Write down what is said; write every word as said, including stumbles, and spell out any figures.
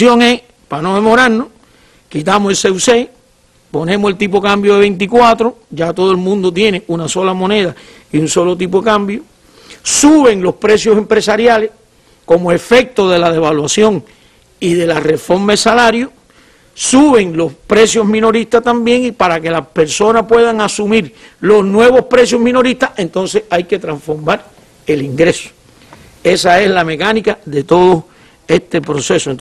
Es, para no demorarnos, quitamos el C U C, ponemos el tipo de cambio de veinticuatro, ya todo el mundo tiene una sola moneda y un solo tipo de cambio, suben los precios empresariales como efecto de la devaluación y de la reforma de salario, suben los precios minoristas también, y para que las personas puedan asumir los nuevos precios minoristas, entonces hay que transformar el ingreso. Esa es la mecánica de todo este proceso.